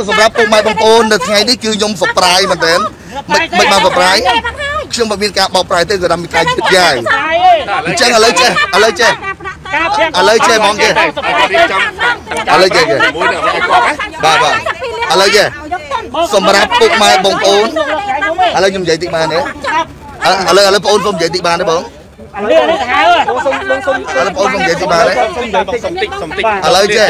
សម្រាប់ពុកម៉ែបងប្អូននៅថ្ងៃនេះគឺខ្ញុំសប្រៃមែនទេមិនបានសប្រៃខ្ញុំមិនមានការបោកប្រាយទេក៏តាមមានការជិតយ៉ាយអញ្ចឹងឥឡូវចេះហ្មងគេឥឡូវចេះបាទឥឡូវចេះសម្រាប់ពុកម៉ែបងប្អូនឥឡូវខ្ញុំនិយាយតិចបានទេឥឡូវបងប្អូនសូមនិយាយតិចបានទេបងនេះហៅបងនិយាយទីបានឥឡូវចេះ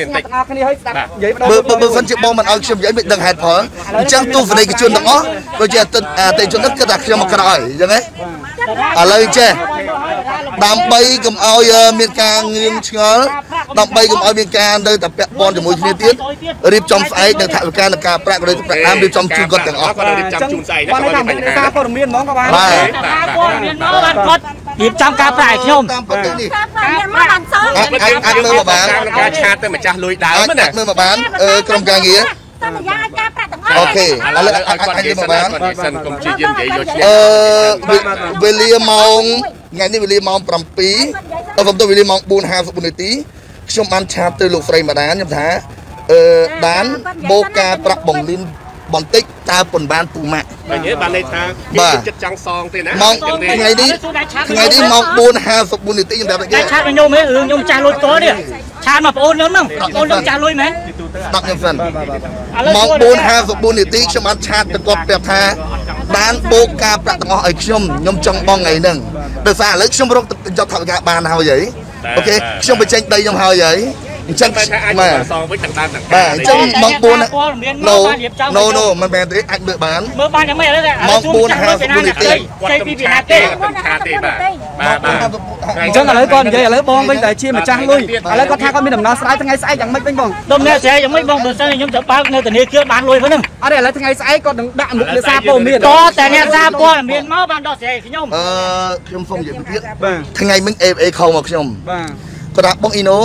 បើសិនជាបងមិនឲ្យខ្ញុំនិយាយមិនដឹងហេតុផលអញ្ចឹងទស្សនិកជនទាំងអស់ដូចជាអតិថិជនគិតថាខ្ញុំមកក្រោយអញ្ចឹងហ៎ឥឡូវចេះដើម្បីកុំឲ្យមានការងឿងឆ្ងល់ដើម្បីកុំឲ្យមានការទៅតែពាក់ព័ន្ធជាមួយគ្នាទៀតរៀបចំស្អែកនៅថវិកានិងការប្រាក់ឬប្រាក់ដើមរៀបចំជូនគាត់ទាំងអស់គាត់រៀបចំជូនស្អែកគាត់ថាមានសារព័ត៌មានហ្មងក៏បានបាទព័ត៌មានមកបានគាត់រៀបចំការប្រាក់ឲ្យខ្ញុំតាមប្រទេសនេះអាចមើលមកបានការឆាតទៅម្ចាស់លុយដើមណាមើលមកបានក្រុមការងារសន្យាឲ្យការប្រាក់ទាំងអស់អូខេឥឡូវឲ្យគាត់និយាយមកបានសិនកុំជាយើងនិយាយយកឈ្នះវេលាម៉ោងថ្ងៃនេះវេលាម៉ោង7ខ្ញុំទៅវេលាម៉ោង 4:54 នាទីខ្ញុំបានឆាតទៅលោកស្រីម្ដានខ្ញុំថាដានបូកការប្រាក់បង្លីនបន្តិចតើប៉ុន្មានពូម៉ាក់បាទបានន័យថាគេចិត្តចង់សងទេណាម៉ោងថ្ងៃនេះម៉ោង 4:54 នាទីខ្ញុំប្រាប់គេឆាតខ្ញុំហ៎រឿងខ្ញុំចាស់លុយតនេះឆាតមកបងអូនខ្ញុំហ្នឹងបងអូនខ្ញុំចាស់លុយមែនដាក់ខ្ញុំសិនម៉ោង 4:54 នាទីខ្ញុំបានឆាតទៅគាត់ប្រាប់ថាបានបូកការប្រាក់ទាំងអស់ឲ្យខ្ញុំចង់បងថ្ងៃហ្នឹងដោយសារឥឡូវខ្ញុំរកយកថវិកាបានហើយហីអូខេខ្ញុំបញ្ចេញដីខ្ញុំហើយហីអញ្ចឹងតែអាចសងវិញទាំងដើមទាំងបាទអញ្ចឹងម៉ោង 4 no មិនមែនទេអាចមើលបានយ៉ាងម៉េចឥឡូវម៉ោង 4:54 នាទីគាត់ពីពីណាទេខាទេបាទអញ្ចឹងឥឡូវគាត់និយាយឥឡូវបងវិញតែជាម្ចាស់លុយឥឡូវគាត់ថាគាត់មានដំណោះស្រាយថ្ងៃស្អែកយ៉ាងម៉េចវិញបងដំណោះស្រាយយ៉ាងម៉េចបងបើសិនខ្ញុំទៅបើកនៅធនាគារបានលុយហ្នឹងអត់ទេឥឡូវថ្ងៃស្អែកគាត់នឹងដាក់មុខអ្នកសារព័ត៌មានតតែអ្នកសារព័ត៌មានមកបានដោះស្រាយខ្ញុំខ្ញុំសូមនិយាយទៀតថ្ងៃមិញ AFA ខលមកខ្ញុំបាទគាត់ថាបងអ៊ីណូ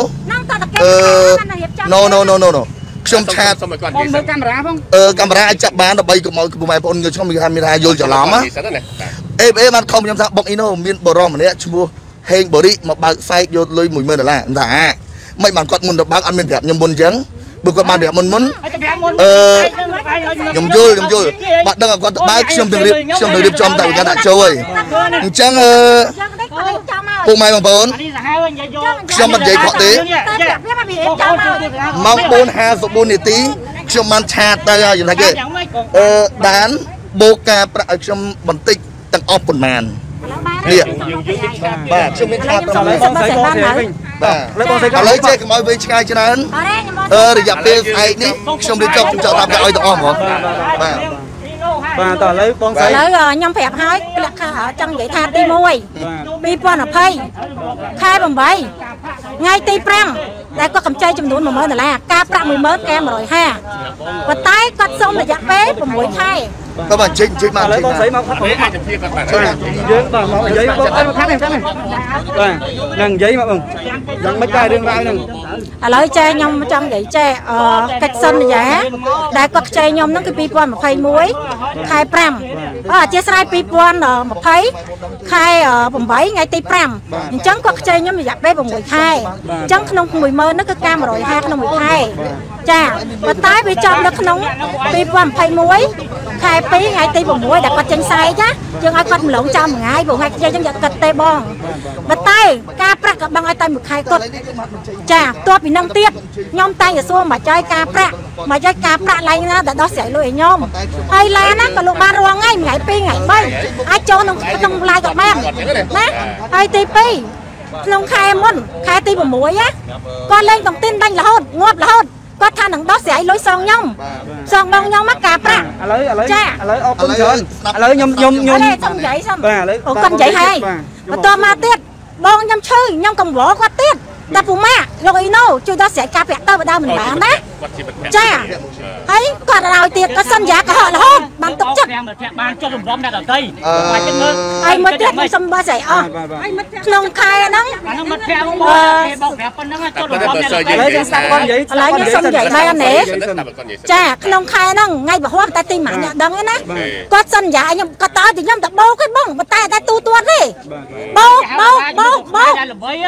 no ខ្ញុំឆាតសុំឲ្យគាត់និយាយមើលកាមេរ៉ាផងកាមេរ៉ាអាចចាប់បានដើម្បីកុំឲ្យពុកម៉ែបងប្អូនងើខ្ញុំមានថាយល់ច្រឡំណាអេបានខំខ្ញុំថាបងអ៊ីណូមានបរិសម្នាក់ឈ្មោះហេងបូរីមកបើកសែកយកលុយ$10,000ខ្ញុំថាមិនបានគាត់មុនទៅបើកអត់មានប្រាប់ខ្ញុំមុនអញ្ចឹងបើគាត់បានប្រាប់មុនខ្ញុំយល់បាត់ដឹងឲ្យគាត់ទៅបើកខ្ញុំទៅរៀបចំតែគាត់ដាក់ចូលហើយអញ្ចឹងពុកម៉ែបងប្អូនខ្ញុំមិននិយាយខកទេម៉ោង 4:54 នាទីខ្ញុំបានឆាតទៅហើយខ្ញុំថាគេដានបូកការប្រាក់ឲ្យខ្ញុំបន្តិចទាំងអស់ប៉ុន្មាននេះបាទខ្ញុំមានឆាតទៅបងស្រីបងវិញបាទឥឡូវចេះកុំឲ្យវែងឆ្ងាយច្រើនរយៈពេលស្អែកនេះខ្ញុំរៀបចំចោលតាមឲ្យទាំងអស់ហ្មងបាទតើឥឡូវបងស្រីឥឡូវខ្ញុំប្រាប់ហើយលក្ខខណ្ឌចង់និយាយថាទី1 2020 ខែ 8 ថ្ងៃទី 5 ដែលគាត់កម្ចីចំនួន$10,000ការប្រាក់$10,000គេ150ប៉ុន្តែគាត់សុំរយៈពេល6ខែក៏បានចេញមកឥឡូវបងស្រីមកអាចជំរាបគាត់បានយើងបាទមកនិយាយបងអត់មកខាត់ទេអញ្ចឹងបាទនឹងនិយាយមកបងយ៉ាងម៉េចដែររឿងរ៉ាវហ្នឹងឥឡូវចេះខ្ញុំចង់និយាយចេះកិច្ចសន្យាដែលគាត់ខ្ចីខ្ញុំហ្នឹងគឺ2021 ខែ 5អធិស្ឋាន2020 ខែ 8 ថ្ងៃទី 5អញ្ចឹងគាត់ខ្ចីខ្ញុំរយៈពេល6ខែអញ្ចឹងក្នុង$10,000ហ្នឹងគឺការ150ក្នុង1ខែចាប៉ុន្តែវាចំនៅក្នុង2021 ខែ 2 ថ្ងៃទី 6 ដែលគាត់ចេញផ្សាយណាយើងឲ្យគាត់ម្លងចាំមួយថ្ងៃព្រោះថ្ងៃខ្ចីចឹងយកគាត់ទេបងប៉ុន្តែការប្រាក់ក៏បងឲ្យតែមួយខែគាត់ចាទោះពីនឹងទៀតខ្ញុំតែសួរមកចាយការប្រាក់មកចាយការប្រាក់ឡើងណាដែលដោះស្រាយលុយឲ្យខ្ញុំហើយឡានណាក៏លោកបានរងថ្ងៃ2ថ្ងៃ3អាចចូលក្នុងឡាយក៏បានណាហើយទី 2 ក្នុងខែមុនខែទី 6 ណាគាត់លេងតំទិនដាញ់រហូតងាប់រហូតគាត់ថានឹងដោះស្រាយលុយសងខ្ញុំបងខ្ញុំមកការប្រាក់ឥឡូវចាឥឡូវអរគុណច្រើនឥឡូវខ្ញុំសុំនិយាយសុំបាទឥឡូវអូគាត់និយាយហើយបន្តមកទៀតបងខ្ញុំឈឺខ្ញុំកង្វល់គាត់ទៀតតែពូម៉ាក់លោកអ៊ីណូជួយដោះស្រាយការប្រាក់ទៅបើដើមមិនបានណាចាហើយគាត់ឲ្យទៀតគាត់សន្យាកុហករហូតបានទុកចិត្តបានចុះរំលំអ្នកដទៃហើយចឹងមើលហើយមកទៀតខ្ញុំសុំបើស្អីអស់ក្នុងខែហ្នឹងមិត្តភក្តិបងប្រាប់ប៉ុណ្ណឹងចុះរំលំអ្នកដទៃឥឡូវយើងស្ដាប់គាត់និយាយឥឡូវខ្ញុំសុំនិយាយបានទេចាក្នុងខែហ្នឹងថ្ងៃពហុតែទីម៉ាក់អ្នកដឹងណាគាត់សន្យាខ្ញុំគាត់តើខ្ញុំតែបោកទេបងប៉ុន្តែទូទាត់ទេបោក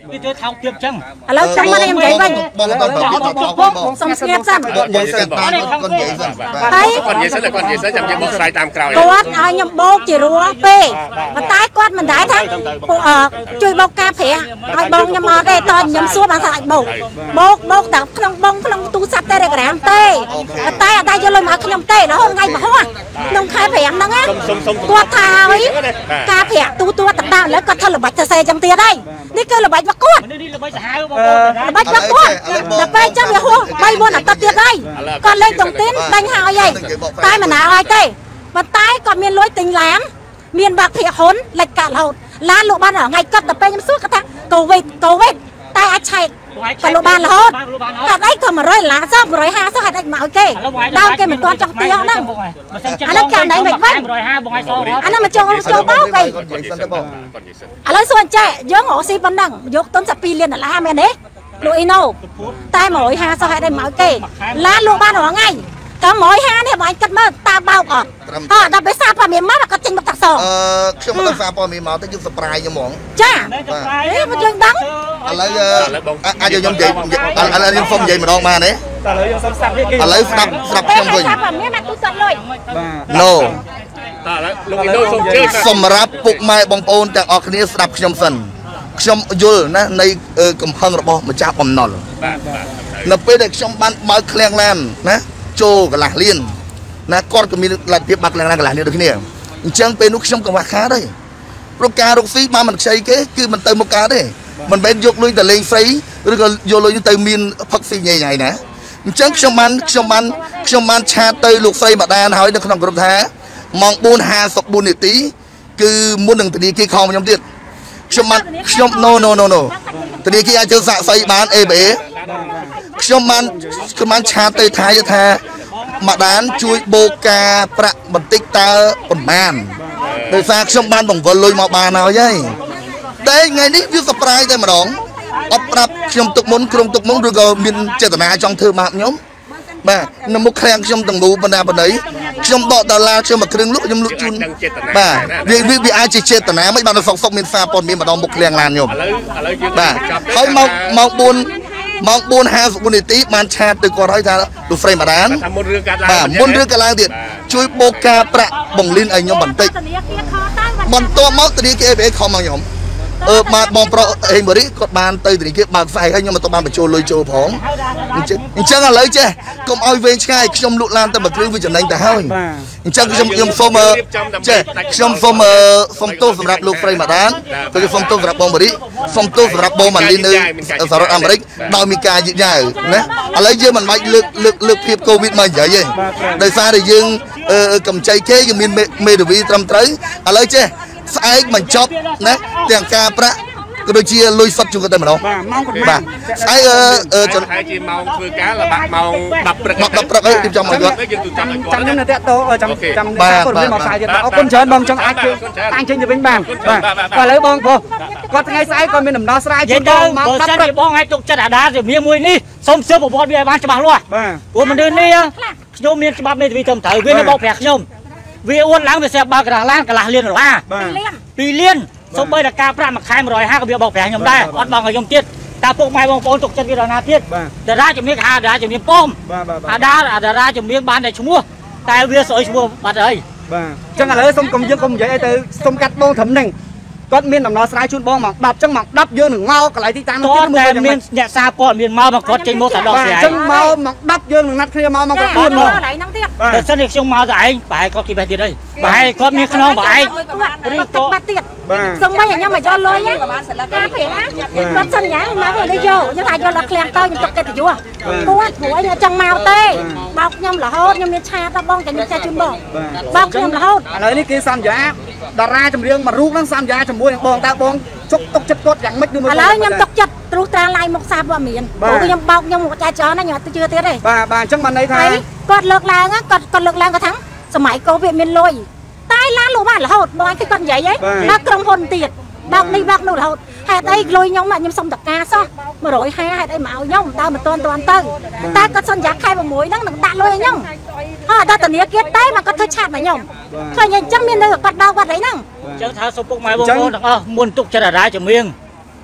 វាជួយថោកទៀតចឹងឥឡូវចាំមកខ្ញុំនិយាយវិញបងសុំស្ងៀមសិនបងនិយាយសិនតាមគាត់និយាយសិនហើយគាត់និយាយសិនគាត់និយាយសិនចាំខ្ញុំបកស្រាយតាមក្រោយគាត់ឲ្យខ្ញុំបោកជារੂពេកប៉ុន្តែគាត់មិនដែរថាជួយបោកការប្រាក់ឲ្យបងខ្ញុំអត់ទេតខ្ញុំសួរបានថាអាចបោកតែក្នុងបងក្នុងទូរស័ព្ទ Telegram ទេតែអត់ដែរយកលុយមកខ្ញុំទេរហូតថ្ងៃមហោះក្នុងខែ5ហ្នឹងគាត់ថាឲ្យការប្រាក់ទូតតាមឥឡូវគាត់ធ្វើល្បិចទៅសេចឹងទៀតហើយនេះគឺល្បិចរបស់គាត់នេះល្បិចសាហាវបងល្បិចរបស់គាត់ដល់ពេលចឹងវាហួស3 4អាទិត្យទៀតហើយគាត់លេងតុងទីនដេញហើយហើយតែមិនណាឲ្យទេប៉ុន្តែគាត់មានលុយទិញឡានមានបាក់ភាគហ៊ុនលិចកាត់រហូតឡានលោកបានថ្ងៃគាត់ទៅពេលខ្ញុំសួរគាត់ថាកូវីដតែអាចឆែកក៏លោកបានរហូតគាត់អីក៏$100សោះ150សោះហេតុអីមកឲ្យគេដល់គេមិនទាន់ចង់ទៀងហ្នឹងអានេះចាំណៃមិនវិញ 150បងឲ្យសោះអានេះមកចូលបោកគេឥឡូវសួរចេះយើងរកស៊ីប៉ុណ្ណឹងយកទុន$2 លានមែនទេលោកអ៊ីណូតែ150សោះហេតុអីមកឲ្យគេឡានលោកបានរងថ្ងៃក៏150នេះបងគិតមើលតើបោកអត់ដល់ពេលសារព័ត៌មានមកគាត់ចេញមកតាក់សខ្ញុំមិនដឹងសារព័ត៌មានមកទៅយើងសប្រៃហ្មងចាមកយើងដឹងឥឡូវអាចខ្ញុំនិយាយឥឡូវខ្ញុំសុំនិយាយម្ដងបានទេឥឡូវខ្ញុំសុំស្ដាប់ឥឡូវស្ដាប់ខ្ញុំវិញសារព័ត៌មានមកទូស័ព្ទលុយ No តើឥឡូវលោកវីដូសូមជឿសម្រាប់ពុកម៉ែបងប្អូនទាំងអស់គ្នាស្ដាប់ខ្ញុំសិនខ្ញុំយល់ណានៃកំហឹងរបស់ម្ចាស់បំណុលនៅពេលដែលខ្ញុំបានបើកឃ្លាំងឡានណាចូលកន្លះលានណាគាត់ក៏មានលទ្ធភាពបាក់ឃ្លាំងឡានកន្លះលានដូចគ្នាអញ្ចឹងពេលនោះខ្ញុំក៏ខ្វះខាតដែរព្រោះការរកស៊ីបានមិនខ្ចីគេគឺមិនទៅមុខការទេមិនមែនយកលុយទៅលេងហ្វ្រីឬក៏យកលុយទៅមានផឹកស៊ីញ៉ៃញ៉ៃណាអញ្ចឹងខ្ញុំបានឆាតទៅលោកស្រីម្ដានហើយនៅក្នុងក្រុមថាម៉ោង 4:54 នាទីគឺមុននឹងធនាគារខំខ្ញុំទៀតខ្ញុំ no ធនាគារអាចទៅសាកសីបាន ABA ខ្ញុំបានឆាតទៅថាម្ដានជួយបូកការប្រាក់បន្តិចតើប៉ុន្មានដោយសារខ្ញុំបានបង្វិលលុយមកបានហើយតែថ្ងៃនេះវាសប្រៃតែម្ដងអត់ប្រាប់ខ្ញុំទុកមុនក្រុមទុកមុនឬក៏មានចេតនាចង់ធ្វើបាបខ្ញុំបាទនៅមុខឃ្លាំងខ្ញុំទាំងមូលបណ្ដាបណ្ដៃខ្ញុំដកដុល្លារខ្ញុំមកគ្រឿងលក់ខ្ញុំលក់ជូនបាទវាអាចជាចេតនាមិនបានសុកមានសារព័ត៌មានម្ដងមុខឃ្លាំងឡានខ្ញុំឥឡូវយើងបាទហើយម៉ោង 4:54 នាទីបានឆាតទៅគាត់ហើយថាលោកស្រីម្ដានមុនរឿងកើតឡើងបាទមុនរឿងកើតឡើងទៀតជួយបូកការប្រាក់បង្លីនឲ្យខ្ញុំបន្តិចបន្ទាប់មកធនាគារ ABA ខំមកខ្ញុំបាទបងប្រុសអេមរីគាត់បានទៅធនាគារបើកផ្សាយឲ្យខ្ញុំមិនទៅបានបញ្ចូលលុយចូលផងអញ្ចឹងឥឡូវចេះកុំឲ្យវែងឆ្ងាយខ្ញុំលក់ឡានទៅមួយគ្រឿងវាចំណេញទៅហើយអញ្ចឹងខ្ញុំសូមចេះខ្ញុំសូមទោសសម្រាប់លោកស្រីម្ដានក៏សូមទោសសម្រាប់បងមរីសូមទោសសម្រាប់បងម៉ាលីននៅសហរដ្ឋអាមេរិកដោយមានការយឺតយ៉ាវណាឥឡូវយើងមិនបាច់លើកភាពកូវីដមកនិយាយទេដោយសារតែយើងកម្ចីគេយើងមានមេធាវីត្រឹមត្រូវឥឡូវចេះស្អែកបញ្ចប់ណាទាំងការប្រាក់ក៏ដូចជាលុយសុទ្ធជួនទៅម្ដងបាទស្អែកជាម៉ោងធ្វើការលបាក់ម៉ោង10ព្រឹក 10ព្រឹកហើយចាំមកគាត់យើងទូចាំឲ្យគាត់ចាំខ្ញុំនៅតាក់តចាំពលរដ្ឋមកផ្សាយទៀតអរគុណច្រើនបងចង់អាចតាំងចេញទៅវិញបានបាទឥឡូវបងប្រុសគាត់ថ្ងៃស្អែកគាត់មានដំណោះស្រាយជូនបងមក 10ព្រឹកបងឲ្យទុកចិត្តអាដាជំនាញមួយនេះសូមសើប្រវត្តិវាឲ្យបានច្បាស់លាស់បាទព្រោះមនុស្សនេះខ្ញុំមានច្បាប់មេធាវីត្រឹមត្រូវវានៅបោកប្រាក់ខ្ញុំវាអួនឡើងវាស្រាប់បើកកន្លះឡានកន្លះលានដុល្លារ2 លានសូម្បីតែការប្រាក់មួយខែ150ក៏វាបោកប្រាក់ខ្ញុំដែរអត់បងឲ្យខ្ញុំទៀតតើពុកម៉ែបងប្អូនទុកចិត្តវាដល់ណាទៀតតារាជំនាញគេហៅតារាជំនាញប៉មតារាជំនាញបានតែឈ្មោះតែវាស្អុយឈ្មោះបាត់ហើយបាទអញ្ចឹងឥឡូវសូមកុំយើងកុំនិយាយឲ្យទៅសុំកាត់បងត្រឹមហ្នឹងគាត់មានដំណោះស្រាយជូនបងមក10អញ្ចឹងមក10យើងនឹងមកកន្លែងទីតាំងនោះទៀតតែមានអ្នកសារព័ត៌មានមកគាត់ចេញមកតែដល់ស្រាយអញ្ចឹងមក10យើងនឹងណាត់គ្នាមកគាត់4មកកន្លែងហ្នឹងទៀតតែសិននេះខ្ញុំមកតែឯងប្រហែលគាត់គិតបែបទៀតហើយប្រហែលគាត់មានខ្នងប្រហែលឬក៏បាត់ទៀតសូម្បីតែខ្ញុំមកយកលុយការប្រាក់គាត់សន្យាមកឲ្យយកខ្ញុំអាចយកដល់ឃ្លាំងទៅខ្ញុំទុកកិត្តិយសគាត់ព្រោះខ្ញុំចង់មកទេបោកខ្ញុំរហូតខ្ញុំមានឆាតដល់បងតែខ្ញុំចេះជូនបងបោកខ្ញុំរហូតឥឡូវនេះគេសន្យាតារាចម្រៀងមួយរូបហ្នឹងសន្យាជាមួយនឹងបងតើបងជុកទុកចិត្តគាត់យ៉ាងម៉េចនោះឥឡូវខ្ញុំទុកចិត្តត្រួសត្រាឡាយមកសារព័ត៌មានព្រោះខ្ញុំបោកខ្ញុំចាចច្រើនណាខ្ញុំអត់ទៅជឿទៀតទេបាទអញ្ចឹងបានន័យថាគាត់លើកឡើងគាត់លើកឡើងគាត់ថាសម័យកូវីដមានលុយតែឡានលោកបានរហូតបងគាត់និយាយហីដល់ក្រុមហ៊ុនទៀតបោកនេះបោកនោះរហូតហេតុអីលុយខ្ញុំខ្ញុំសុំតកាសោះ150ហេតុអីមកឲ្យខ្ញុំដើរមិនទាន់ទៅតែគាត់សន្យាខែ6ហ្នឹងនឹងដាក់លុយឲ្យខ្ញុំដល់ធនាគារតែមកគាត់ធ្វើឆាតមកខ្ញុំឃើញអញ្ចឹងមាននៅគាត់បោកគាត់អីហ្នឹងអញ្ចឹងថាសុំពុកម៉ែបងប្អូនទាំងអស់មុនទុកចិត្តអារាជំនាញ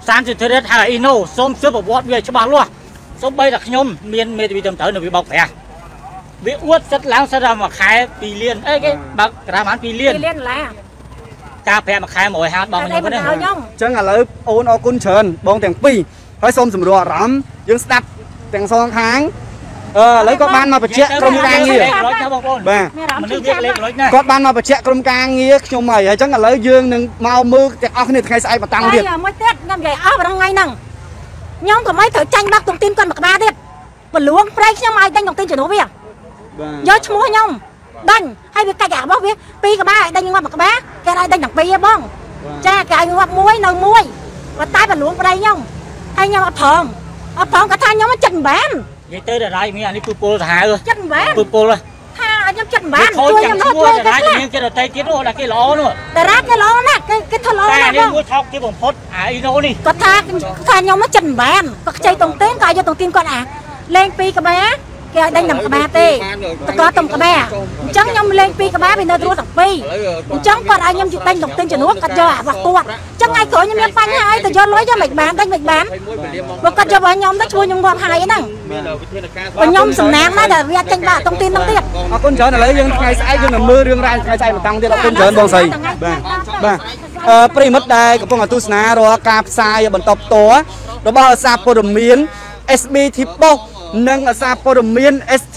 សារសិទ្ធិរដ្ឋហើយអ៊ីណូសូមជឿប្រវត្តិវាច្បាស់លាស់សូម្បីតែខ្ញុំមានមេធាវីត្រឹមត្រូវនៅវាបោកប្រាស់វាអួតសិតឡើងសិតដល់មួយខែ2លានអីគេបើកក្រាមបាន2លាន 2លានឡាការប្រាក់មួយខែ150បងខ្ញុំហ្នឹងអញ្ចឹងឥឡូវអូនអរគុណច្រើនបងទាំងពីរហើយសូមសម្រួលអារម្មណ៍យើងស្ដាប់ទាំងសងខាងឥឡូវក៏បានមកបញ្ជាក់ក្រុមការងារបាទមនុស្សវាលេខលុយណាគាត់បានមកបញ្ជាក់ក្រុមការងារខ្ញុំហើយអញ្ចឹងឥឡូវយើងនឹងមកមើលទាំងអស់គ្នាថ្ងៃស្អែកមកតាំងទៀតមួយទៀតខ្ញុំនិយាយអស់ប្រហែលថ្ងៃហ្នឹងខ្ញុំក៏មិនត្រូវចាញ់បាក់តុងទីនគាត់មកក្បាលទៀតបលួងប្រែកខ្ញុំឲ្យដេញតុងទីនជំនួសវាយកឈ្មោះខ្ញុំដេញហើយវាកាច់អារបស់វា2ក្បាលឲ្យដេញងាប់មួយក្បាលគេឲ្យដេញទាំងពីរបងចាគេឲ្យងាប់មួយនៅមួយប៉ុន្តែបលួងប្តីខ្ញុំហើយខ្ញុំអត់ព្រមគាត់ថាខ្ញុំចិត្តមិនបាននិយាយទៅតារាយមានអានេះពូពលសាហាវចិត្តមិនបានពូពលថាខ្ញុំចិត្តមិនបានជួយខ្ញុំនោះជួយតារាយមានចិត្តដតៃទៀតនោះតែគេល្អនោះតារាគេល្អណាស់គេធ្វើល្អណាស់បងមួយថោកជាបំផុតអាអ៊ីណូនេះគាត់ថាខ្ញុំនោះចិត្តមិនបានគាត់ខ្ចីតុងទីនក៏យកតុងទីនគាត់លេង2ក្បាលគេឲ្យដេញ5ក្បាលទេតកតុងក្បាលអញ្ចឹងខ្ញុំលេង2ក្បាលវានៅត្រួតទាំង2អញ្ចឹងគាត់ឲ្យខ្ញុំដេញតុងទីនជំនួសគាត់យកអារបស់គាត់អញ្ចឹងឯងក្រោយខ្ញុំមានបញ្ហាអីទៅយកលុយយកមិនបានដេញមិនបានបើគាត់យករបស់ខ្ញុំទៅជួយខ្ញុំងាប់ហើយហ្នឹងខ្ញុំសំណាងណាស់ដែលវាចេញបាក់តុងទីនហ្នឹងទៀតអរគុណច្រើនឥឡូវយើងថ្ងៃស្អែកយើងនឹងមើលរឿងរ៉ាវថ្ងៃស្អែកបន្តទៀតអរគុណច្រើនបងស្រីបាទប្រិមិត្តដែលកំពុងទស្សនារាល់ការផ្សាយបន្តផ្ទាល់របស់សារព័ត៌មាន SBT Post និងសារព័ត៌មាន ST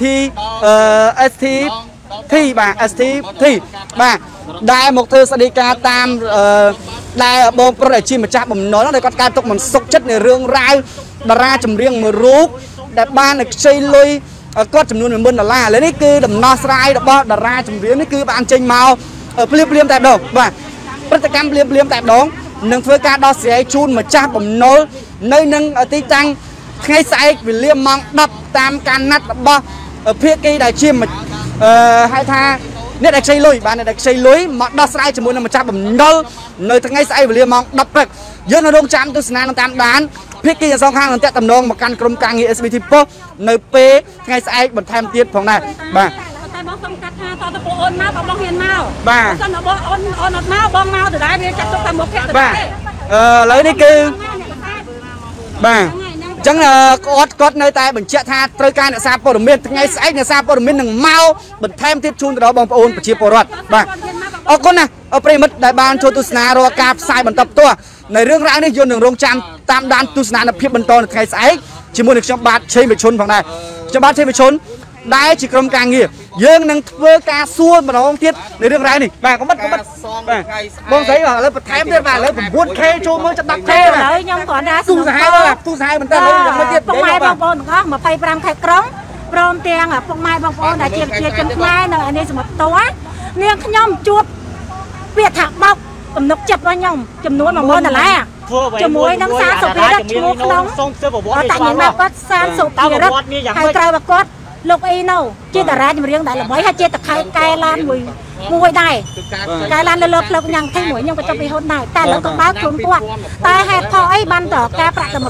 បាទ ST បាទដែលមកធ្វើស្តីការតាមដែលបងប្រុសដែលជាម្ចាស់បំណុលដែលគាត់កើតទុកមិនសុខចិត្តនៅរឿងរ៉ាវតារាចម្រៀងមួយរូបដែលបានខ្ចីលុយគាត់ចំនួន$10000ឥឡូវនេះគឺដំណោះស្រាយរបស់តារាចម្រៀងនេះគឺបានចេញមកភ្លាមតែម្ដងបាទព្រឹត្តិកម្មភ្លាមតែម្ដងនឹងធ្វើការដោះស្រាយជូនម្ចាស់បំណុលនៅនឹងទីតាំងថ្ងៃស្អែកវេលាម៉ោង10តាមការណាត់របស់ភាគីដែលជាហៅថាអ្នកដែលខ្ចីលុយបាទអ្នកដែលខ្ចីលុយមកដោះស្រាយជាមួយនឹងម្ចាស់បំណុលនៅថ្ងៃស្អែកវេលាម៉ោង10ព្រឹកយើងនៅរងចាំទស្សនានឹងតាមដានភាគីទាំងសងខាងនឹងតាក់តំណងមកកាន់ក្រុមការងារ SBT Post នៅពេលថ្ងៃស្អែកបន្ថែមទៀតផងដែរបាទតែបងសុំកាត់ថាតើពួកអូនមកបងហ៊ានមកបាទសិនតែបងអូនអត់មកបងមកទៅដែរវាចាត់ទុកតាមមុខភ័ក្រទៅបាទឥឡូវនេះគឺបាទចឹងគាត់នៅតែបញ្ជាក់ថាត្រូវការអ្នកសារព័ត៌មានថ្ងៃស្អែកអ្នកសារព័ត៌មាននឹងមកបន្ថែមទៀតជូនទៅដល់បងប្អូនប្រជាពលរដ្ឋបាទអរគុណណាប្រិមិត្តដែលបានចូលទស្សនារាល់ការផ្សាយបន្តផ្ទាល់នៅរឿងរ៉ាវនេះយើងនឹងរងចាំតាមដានទស្សនានុភាពបន្តនៅថ្ងៃស្អែកជាមួយនឹងខ្ញុំបាទឆេងវិឈុនផងដែរខ្ញុំបាទឆេងវិឈុនដែលជាក្រុមការងារយើងនឹងធ្វើការសួរម្ដងទៀតនៅរឿងរ៉ាវនេះបាទកុំបិទបាទបងស្រីឥឡូវបន្ថែមទៀតបាទឥឡូវ 9K ចូលមើលចាំ 10K ឥឡូវខ្ញុំគ្រាន់តែទូសាហាវបន្តិចឥឡូវយ៉ាងម៉េចទៀតពុកម៉ែបងប្អូនទាំងអស់25ខេត្តក្រុងព្រមទាំងពុកម៉ែបងប្អូនដែលជាប្រជាជនខ្មែរនៅឯនេះសមុទ្រតនាងខ្ញុំជួបពាក្យថាបោកទំនុកចិត្តរបស់ខ្ញុំចំនួន$10000ជាមួយនឹងសារសុភារិតឈ្មោះក្នុងតែញ៉ាំមកគាត់សារសុភារិតហើយក្រៅមកគាត់លោកអ៊ីណូជាតារាចម្រៀងដែលល្បីហើយជាតខែកែឡានមួយដែរកែឡានលើផ្លូវញ៉ាំទីមួយខ្ញុំក៏ចាប់ពីហ៊ុនដែរតែលើកបើកខ្លួនគាត់តែហេតុផលអីបានតការប្រាក់តែ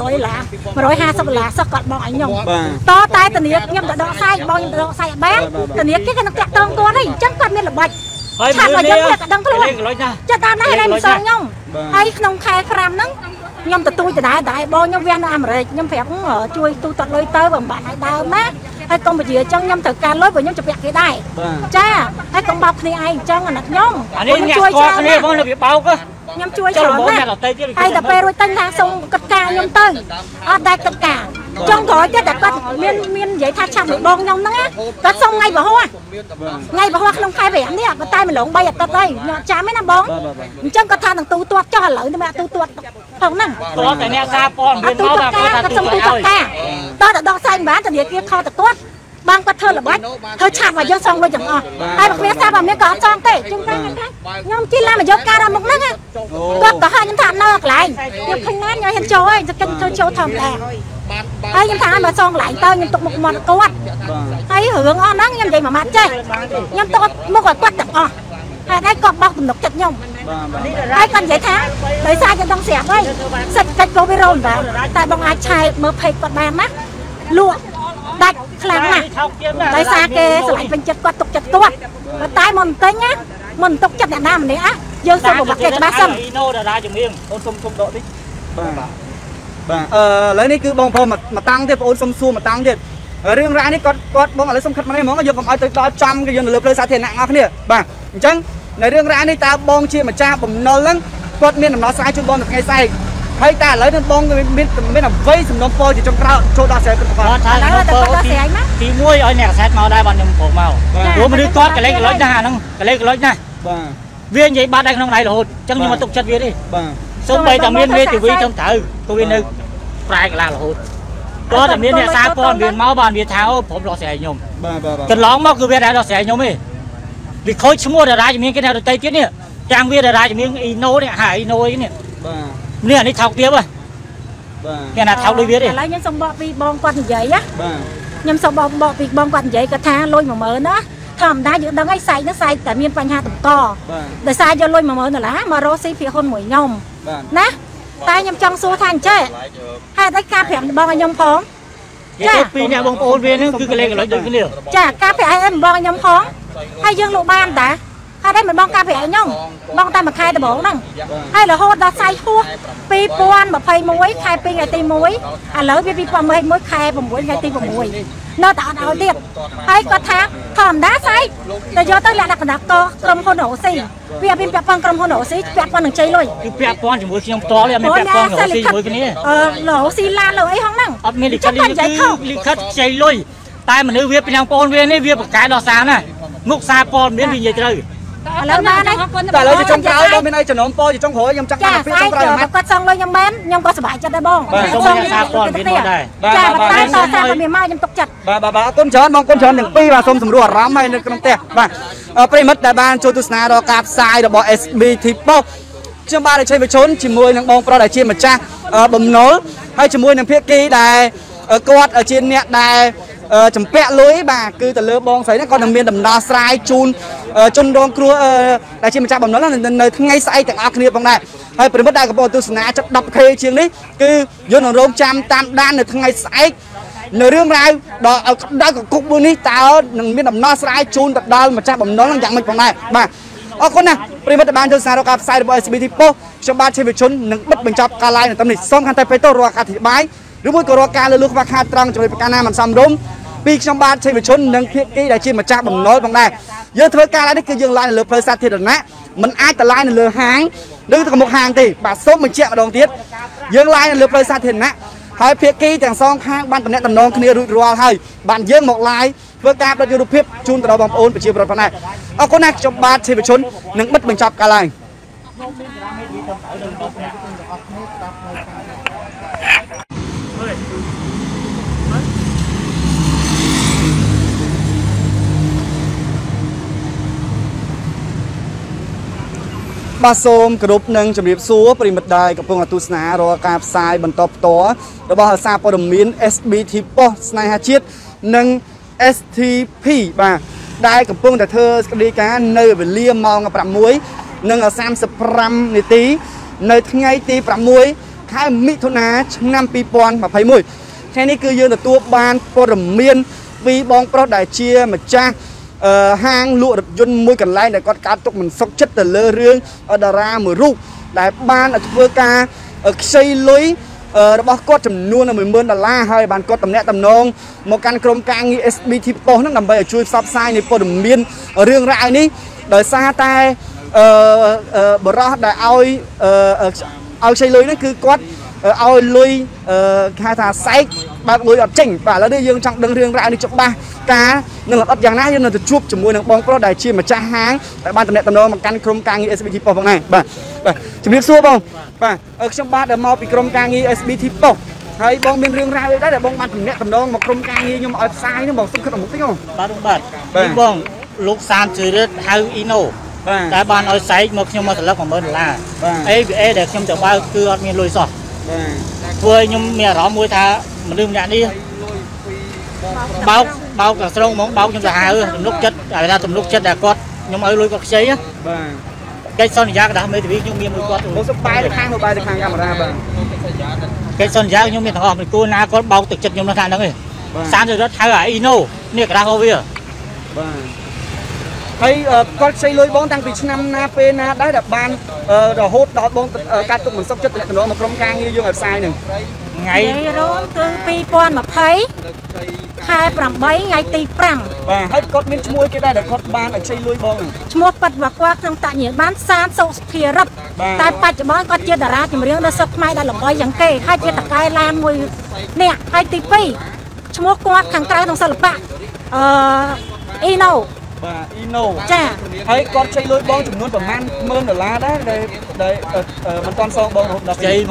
$100 $150សោះគាត់បងឲ្យខ្ញុំតតែធនាគារខ្ញុំទៅដកសាយបងខ្ញុំទៅដកសាយបានធនាគារគេនឹងតាក់ទងគាត់ហើយអញ្ចឹងគាត់មានល្បិចហើយមកយើងគាត់ដឹងខ្លួនចិត្តតាមនេះហើយមិនសងខ្ញុំហើយក្នុងខែ5ហ្នឹងខ្ញុំទទួលដដែលបងខ្ញុំវះនៅអាមេរិកខ្ញុំប្រាប់ជួយទូទាត់លុយទៅបើមិនបានឲ្យដើមណាហើយកុំពជាអញ្ចឹងខ្ញុំត្រូវការលុយព្រោះខ្ញុំចាប់គេដែរចាហើយកុំបោកគ្នាឯងអញ្ចឹងអាណិតខ្ញុំជួយច្រើនគ្នាបងនៅវាបោកខ្ញុំជួយច្រើនណាស់ហើយតែពេលរួចទៅថាសូមកិត្តការខ្ញុំទៅអត់ដែរកិត្តការចុងក្រោយទៀតតែគាត់មាននិយាយថាឆាប់មួយបងខ្ញុំហ្នឹងគាត់សុំថ្ងៃបរោះក្នុងខែ5នេះប៉ុន្តែម្លង3អាទិត្យហើយខ្ញុំចាំទេណាបងអញ្ចឹងគាត់ថានឹងទូទាត់ចុះឥឡូវនេះមិនទូទាត់ផងហ្នឹងគាត់តែអ្នកសារព័ត៌មានមកថាគាត់សុំទូទាត់ការតើដកសាយមិនបានធនាគារខលទៅគាត់បានគាត់ធ្វើល្បិចធ្វើឆាប់មកយើងសងលុយទាំងអស់ហើយបើគ្មានសារព័ត៌មានក៏អត់សងទេជុំតែខ្ញុំជិះឡានមកយកការដល់មុខហ្នឹងគាត់ក៏ហៅខ្ញុំថានៅកន្លែងខ្ញុំឃើញណាស់ខ្ញុំហ៊ានចូលហើយទៅកិនទៅចូលធម្មតាហើយខ្ញុំថាឲ្យមកសងកន្លែងទៅខ្ញុំទុកមុខមាត់គាត់ហើយរឿងអស់ហ្នឹងខ្ញុំនិយាយមួយម៉ាត់ចេះខ្ញុំទុកមុខឲ្យគាត់ទាំងអស់ហើយគាត់បោកទំនុកចិត្តខ្ញុំហើយគាត់និយាយថាដោយសារខ្ញុំដឹងស្រាប់ហើយសិទ្ធិកិច្ចក៏វារលបានតែបងអាចឆែកមើលផេកគាត់បានណាលក់ដាច់ខ្លាំងណាស់ដោយសារគេស្រឡាញ់ពេញចិត្តគាត់ទុកចិត្តគាត់តែមកទិញណាមិនទុកចិត្តអ្នកណាម្នាក់យើងសូមប្រវត្តិគេច្បាស់សិនអ៊ីណូតារាជំនាញអូនសុំដកតិច lấy này cứ bong phô mà tăng tiếp ôn xông xua mà tăng tiếp riêng ra này có bong ở lấy xông khất mà này món cái dùng ở tới đó trăm cái dùng lượp lên xa thiền nặng ngọc này bà chẳng này riêng ra này ta bong chia mà cha bầm nâu lắm có miền nó sai chung bong được ngay sai hay ta lấy nên bong miền làm vây sầm nón phơi thì trong cao chỗ đó sẽ có thì muối ở nhà sát màu đây bọn nhom cổ màu bố mình đi toát cái lấy cái lối nha nó cái lấy cái lối này viên vậy ba đây trong này là hột chẳng nhưng mà tục chất viên đi xong bây giờ miền viên thì viên trong thử tôi viênนึง phải là hột có là miền này xa con miền máu bàn miền tháoผมรอเสียยมกันร้องมากคือเวียดรอเสียยมนี่vì khốiชั่วโมงเดียวได้จะมีcái nào tây tiếtเนี่ยจางเวียดได้จะมีอีโน่เนี่ยหายอีโน่เนี่ยเนี่ยนี่thọc tiếp rồi cái nào thọc đôi viết đi lấy những sông bọ vì bong quanh vậy á nhâm sông bọ vì bong quanh vậy cả tha lôi mà mở nó thầm đá giữa đằng ấy say nó say tại miền Pành Hà tụm cò để say cho lôi mà mở nó lá mà rosi phía hôn mũi nhom nè tay nhâm trong xua thành chơi hai tay ca phèm bong nhom phóng cái pin nhà bong ôn viên nó cứ cái lên cái cái liều chả ca phèm em bong nhom phóng hay dương lộ ban đã hai đây mình bong ca phèm nhom bong tay mà khai tay bổ năng hay là hô đã say hô pi pon mà phay muối khai pi ngày ti muối lỡ pi pon muối muối khai bằng muối ngày ti bằng muối nó tạo đạo tiệp hay có thang thòm đá sayแต่ยอต้นละดักก็กรมคนโหสีเวียเป็นแบบฟังกรมคนโหสีแบบฟังหนึ่งใจเลยคือแบบฟังถึงมือชิมต่อเลยไม่แบบฟังโหสีมือกันนี่โหสีลาเลยห้องนั่งอัดมีลิคัดลิคัดใจเลยตายมันเวียเป็นยังปอนเวียนี่เวียปากกายดอสามน่ะมุกซาปอนเวียนวิ่งใหญ่เลยแล้วมาได้แต่เราจะtrong cao đâu bên đâyจะน้องปอจะtrong khốiยังจักร phía trong rồi mà có xong rồiยังแม่นยังก็สบายใจได้บ้อง xongซาปอนเวียนได้จ้าตายต่อซาเป็นมายังตกจัด bàก้นเชิญมองก้นเชิญหนึ่งปีว่าส้มสำรวจร้ำให้ในกระเตะบ่ปริมัดแต่บ้านโจตุสนาดอกาบทรายดอกบอ SB ทิปโป้เชื่อบ้านได้ใช้ไปชนชิมวยนังบองปลาได้เชียร์มาจ้าบ่มโน้ให้ชิมวยนังเพียกี้ได้กอดเชียร์เนี่ยได้จำเปะลุยบ่าคือแต่เลือบองใส่นั่นก็ทำเมียนดำนาทรายจูนจนดองครัวได้ชิมมาจ้าบ่มโน้แล้วในทั้งไงใส่แต่อักเนียบางได้ให้ปริมัดได้กับบอตุสนาจะดับเคเชียงนี้คือยืนหนโรงจำตามด้านในทั้งไงใส่ในเรื่องราวได้กับกุ๊กบุญนี้ตาหนึ่งมีดำน้าสายจูนตัดดาวมาจากบ่มน้องอย่างมันของนายมาเอาคนน่ะปริมาณบานเจ้าสาวกับสายบอยสบีทีโป้ชาวบ้านเชฟชนหนึ่งบัดเป็นจับการไล่ในตำหนิซ้อมคันไตไปโต้รัวการถือไม้หรือมวยกรัวการเลือกว่าคาตรังจะเป็นการนามันซ้ำรุมปีชาวบ้านเชฟชนหนึ่งเพียกี้ได้ชิมมาจากบ่มน้อยของนายเยอะเท่าการไล่นี่คือยังไล่ในเรือเพลซาทีเดนะมันอ้ายแต่ไล่ในเรือหางหรือกับหมกหางตีบาดส้มมันเชี่ยมาดองเทียดยังไล่ในเรือเพลซาทีนะให้เพียกี้แต่งซองข้างบ้านตำแหน่งตำนองคณีรุยรัวให้บ้านเยื่อหมกลายเพื่อการประยุทธ์เพียบจูนตลอดบอมโอนไปเชียร์ประพันธ์เอาคนนักจบบาดเชฟชนหนึ่งบัดเป็นจับการไล่บาโซมกรุ๊ปหนึ่งจำเรียบซัวปริมาได้กับพวกตุสนารอกาบทรายบรรทบตัวระบายซาปอดมิน SB ทิปโปสไนฮาชิดหนึ่ง STP บ่าได้กับพวกแต่เธอสกีการเนยเป็นเลี่ยมมองกับปรับมวยหนึ่ง30 ในตีในทั้งไงตีปรับมวยค่ายมิถุนานำปีปอนมาไพ่มวยแค่นี้คือยืนแต่ตัวบานปอดมินปีบองโปรได้เชียมาจ้าห้างลวดยนต์มวยกันไล่แต่ก็การตกมันซกชัดแต่เลอเรื่องดาราเหมือนรูปแต่บ้านเพื่อการใช้ลุยระบบก็จำนวน$10,000ให้บ้านก็ตำแหน่งตำนองโมกันกรมการงี้ SB ทิปโป้นั่งนำไปช่วยซับไซในโปรดเมียนเรื่องรายนี้โดยซาตายบรอดได้เอาใช้ลุยนั่นคือก็เอาลุยคาถาไซค์บางลุยอดเจ๋งป่ะแล้วได้ยังจังดังเรื่องรายนี้จบบ้ากาหนึ่งอัดอย่างนั้นยังจะชุบจมูกหนึ่งบองก็ได้ชีมาจ้าหางแต่บ้านตำแหน่งตำนองมากันกรมการงี้ SB ทิปโป้ฝั่งไหนป่ะจะเรียกซัวบ้างป่ะช่างบ้านเดี๋ยวมาปีกรมการงี้ SB ทิปโป้ให้บองเป็นเรื่องราวได้แต่บองบ้านตำแหน่งตำนองมากรมการงี้ยังมาเอาทรายนี่บอกซึ่งขนมติ๊กมั้งบ้านบ้านนี่บ้องลูกซานจืดเฮาอิโน่แต่บ้านเอาไซส์มาขยมมาสลับของ$10,000เด็กขยมแต่ว่าคืออัดมีลุยสอดเพื่อขยมมีร้อมมวยท่ามันลืมอย่างนี้bao cả sông món bao trong là hai tụm lúc chết tại ra tụm lúc chết là cọt nhưng mà lôi cọt giấy á cái son giá đã mấy thì nhưng miền lôi cọt một số bài được hàng camera cái son giá nhưng miền thọ mình cô na có bao thực chất nhưng nó thành đó người sáng rồi rất hay là ino nè cả đâu bây giờ ហើយគាត់ខ្ចីលុយបងតាំងពីឆ្នាំណាពេលណាដែរដែលបានរហូតដល់បងកាត់ទុកមិនសុខចិត្តតំណងមកក្រុមការងារយើងឲ្យផ្សាយនឹងថ្ងៃរោងគឺ2020 ខែ8ថ្ងៃទី5 បាទហើយគាត់មានឈ្មោះគេដែរដែលគាត់បានឲ្យខ្ចីលុយបងឈ្មោះប៉ាត់របស់គាត់ក្នុងតាញាបានសានសុភារិទ្ធតែបច្ចុប្បន្នគាត់ជាតារាចម្រៀងនៅស្រុកខ្មែរដែលល្បីយ៉ាងគេហើយជាតកែឡានមួយនាក់ហើយទី2ឈ្មោះគាត់ខាងក្រៅក្នុងសិល្បៈអ៊ីណូបាទអ៊ីណូចាហើយគាត់ខ្ចីលុយបងចំនួនប្រហែល$10,000ដែរដែលមិនទាន់សងបងរហូតដល់ខ្ចី$10,000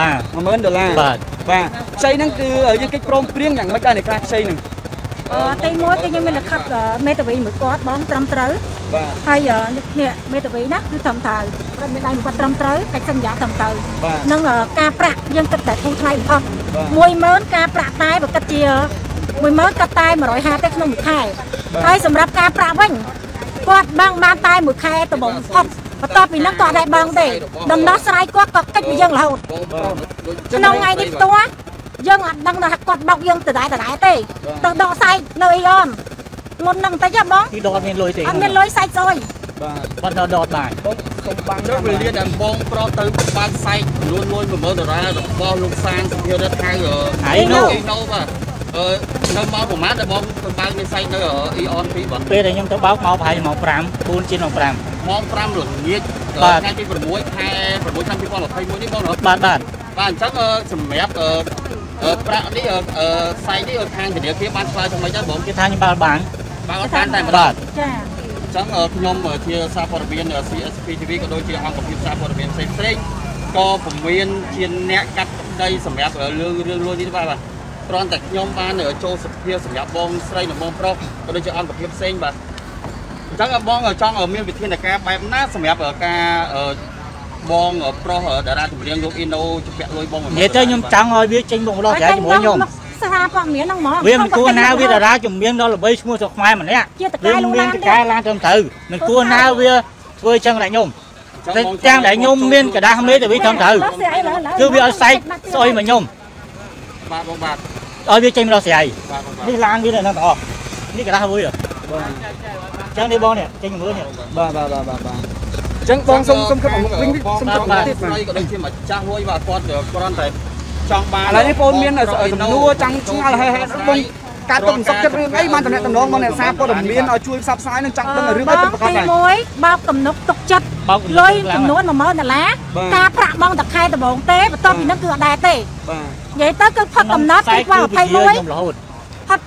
$10,000បាទខ្ចីហ្នឹងគឺយើងកិច្ចព្រមព្រៀងយ៉ាងម៉េចដែរនៃការខ្ចីហ្នឹងទី1គឺខ្ញុំមានលិខិតមេតាវីមួយគាត់បងត្រឹមត្រូវបាទហើយនេះមេតាវីណាគឺត្រឹមត្រូវព្រោះមានដៃគាត់ត្រឹមត្រូវកិច្ចសន្យាត្រឹមត្រូវនឹងការប្រាក់យើងគិតតែធំថ្លៃបំផុត10,000ការប្រាក់តែបើគិតជា10,000កាត់តែ150ទេក្នុងមួយខែហើយសម្រាប់ការប្រាក់វិញគាត់បានតែមួយខែទៅបំផុតបន្ទាប់ពីហ្នឹងគាត់ដែរបងទេដំណោះស្រាយគាត់ក៏កិច្ចពីយើងរហូតក្នុងថ្ងៃនេះផ្ទាល់យើងអត់ដឹងថាគាត់បោកយើងដដែលទេទៅដកសាយនៅអីអនមុនហ្នឹងបន្តិចហ៎បងពីដកមានលុយទេអត់មានលុយសាច់សុយបាទដកបានសូមបានចុះវេលាដែលបងប្រុសទៅបានសាច់លួន$10,000របស់លោកសានសុភារិទ្ធហៅអ៊ីណូបាទនៅម៉ោងប្រហែលដែលបងទៅបើកមានសាច់នៅអ៊ីអន2បាទពេលដែលខ្ញុំទៅបើកមកប្រហែលម៉ោង5 4ជាងម៉ោង5 ម៉ោង5ល្ងាចថ្ងៃទី6ខែ6ឆ្នាំ2021នេះបងបាទអញ្ចឹងសម្រាប់ប្រាក់នេះសាច់នេះខាងធនាគារបានឆ្លើយថាម៉េចដែរបងគេថាខ្ញុំបានបានតែម្ដងចាអញ្ចឹងខ្ញុំជាសារព័ត៌មាន CSP TV ក៏ដូចជាអង្គភាពសារព័ត៌មានផ្សេងក៏ពុំមានជាអ្នកកាត់ដីសម្រាប់រឿងលួចនេះបាទគ្រាន់តែខ្ញុំបានចូលសភាសម្រាប់បងស្រីនិងបងប្រុសក៏ដូចជាអង្គភាពផ្សេងបាទអញ្ចឹងបងចង់មានវិធានការបែបណាសម្រាប់ការបងប្រុសតារាចម្រៀងលោកអ៊ីណូជពាក់លុយបងនិយាយទៅខ្ញុំចង់ឲ្យវាចេញមកម្ដងស្រ័យជាមួយខ្ញុំសារព័ត៌មានហ្នឹងហ្មងវាមិនគួរណាវាតារាចម្រៀងដល់ល្បីឈ្មោះស្រុកខ្មែរម្នាក់វាមានកែឡានត្រឹមត្រូវមិនគួរណាវាធ្វើចឹងតែខ្ញុំទាំងដែលខ្ញុំមានกระดาษមេទៅវាត្រឹមត្រូវគឺវាឲ្យសាច់ស្អុយមកខ្ញុំបាទបងបាទឲ្យវាចេញមកដល់ស្រ័យនេះឡានវានៅហ្នឹងបងនេះกระดาษមួយចឹងនេះបងនេះចេញមើលនេះបាទអញ្ចឹងបងសុំគិតមកវិញសុំគិតមកទៀតស្រីក៏ដូចជាម្ចាស់មួយបាទគាត់គ្រាន់តែចង់បានឥឡូវនេះបងមានសំណួរចង់ឆ្ងល់ហេតុបងការទុកមិនសុខចិត្តរឿងអីបានតំណែងមកអ្នកសារព័ត៌មានឲ្យជួយផ្សព្វផ្សាយនឹងចង់ដឹងរឿងអីពិតប្រាកដដែរ1បោកទំនុកទុកចិត្តលុយចំនួន$10,000ការប្រាក់បងតែខែដំបូងទេបន្ទាប់ពីហ្នឹងគឺអត់ដែរទេបាទនិយាយទៅគឺផុតកំណត់2021ផុត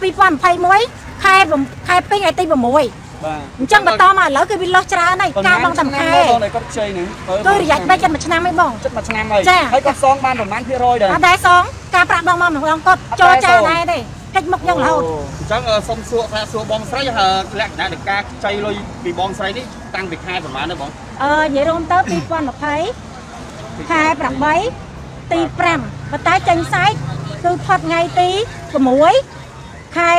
2021ខែ2ថ្ងៃទី6 បាទអញ្ចឹងបន្តមកឥឡូវគឺវាលោះច្រើនហើយការបងតាមខែបងតែគាត់ខ្ចីហ្នឹងគឺរយៈពេលចិត្តមួយឆ្នាំហីបងចិត្តមួយឆ្នាំហើយហើយគាត់សងបានប្រហែល%ដែរអត់ដែរសងការប្រាក់បងមកម្ដងគាត់ចូលចាដែរទេកិច្ចមុខយ៉ាងរហូតអញ្ចឹងសុំសួរបងស្រីលក្ខណៈនៃការខ្ចីលុយពីបងស្រីនេះតាំងពីខែប្រហែលដែរបងនិយាយរួមទៅ2020ខែ8ទី5ប៉ុន្តែចេញសាច់គឺផុតថ្ងៃទី6ខែ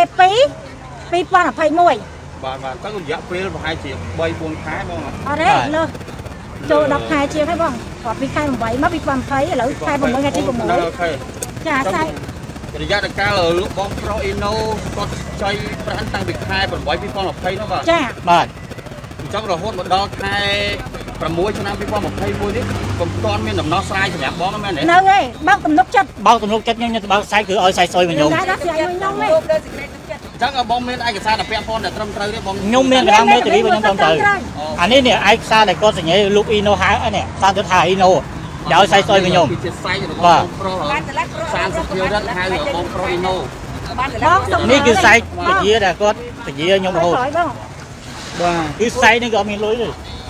2 2021 បាទទៅរយៈពេលប្រហែលជា 3-4 ខែបងអត់ទេលើសចូល10ខែជាងហើយបងគាត់ពីខែ8មក2020ឥឡូវខែ6ថ្ងៃទី6ចាសាច់រយៈកាលលោកបងប្រុសអ៊ីណូគាត់ចៃប្រាក់តាំងពីខែ8 2020នោះបាទចាបាទអញ្ចឹងរហូតមកដល់ខែ6ឆ្នាំ2021នេះពុំទាន់មានដំណោះស្រាយសម្រាប់បងមែនទេនៅទេបោកទំនុកចិត្តខ្ញុំទៅបើកសាច់គឺឲ្យសាច់សុយមកខ្ញុំតែដល់ស្រ័យខ្ញុំទេអញ្ចឹងបងមានឯកសារដែលពាក់ព័ន្ធតែត្រឹមត្រូវទេបងខ្ញុំមានកណ្ដាលមេធាវីរបស់ខ្ញុំត្រឹមត្រូវអានេះឯកសារដែលគាត់សញ្ញាលោកអ៊ីណូហៅនេះសារទៅថាអ៊ីណូដែលឲ្យសាច់សុយមកខ្ញុំជាសាច់របស់បងប្រុសសានសុភារិទ្ធហៅបងប្រុសអ៊ីណូនេះគឺសាច់ពជាដែលគាត់ពជាខ្ញុំរហូតបាទគឺសាច់នេះក៏មានលុយទេ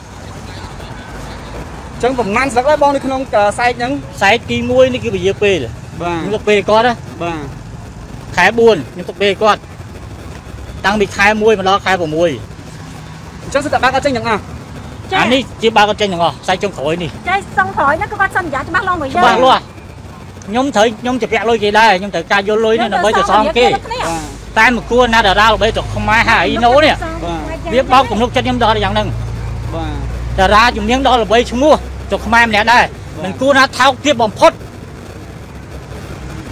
ចឹងប្រហែលស្លឹកដែរបងនៅក្នុងសាច់ហ្នឹងសាច់ទី1នេះគឺពជាពេលបាទខ្ញុំទុកពេលគាត់ណាបាទខែ4ខ្ញុំទុកពេលគាត់តាំងពីខែ1មកដល់ខែ6អញ្ចឹងសិតតែបើកអត់ចេញទាំងអស់អានេះជាបើកអត់ចេញទាំងអស់សាច់ចុងក្រោយនេះចាសងក្រោយហ្នឹងគឺគាត់សន្យាច្បាស់លាស់មួយយើងច្បាស់លាស់ខ្ញុំជពាក់លុយគេដែរខ្ញុំត្រូវការយកលុយនេះដើម្បីទៅសងគេតែមកគួរណាតារាល្បីទៅខ្មែរហៅអ៊ីណូនេះវាបោកទំនុកចិត្តខ្ញុំដល់យ៉ាងហ្នឹងបាទតារាជំនាញដល់ល្បីឈ្មោះទៅខ្មែរម្នាក់ដែរមិនគួរណាថោកទាបបំផុត